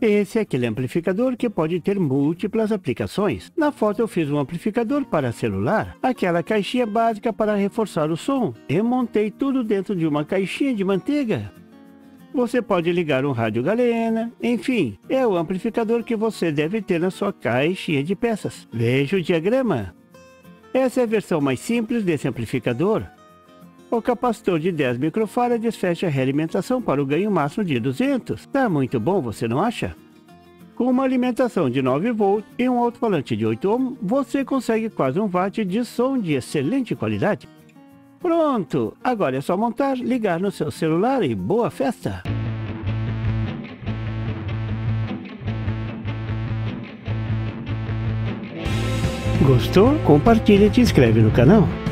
Esse é aquele amplificador que pode ter múltiplas aplicações. Na foto eu fiz um amplificador para celular, aquela caixinha básica para reforçar o som, e montei tudo dentro de uma caixinha de manteiga. Você pode ligar um rádio galena, enfim, é o amplificador que você deve ter na sua caixinha de peças. Veja o diagrama. Essa é a versão mais simples desse amplificador. O capacitor de 10 microfarads fecha a realimentação para o ganho máximo de 200. Tá muito bom, você não acha? Com uma alimentação de 9 volts e um alto-falante de 8 ohm, você consegue quase 1 watt de som de excelente qualidade. Pronto! Agora é só montar, ligar no seu celular e boa festa! Gostou? Compartilha e te inscreve no canal.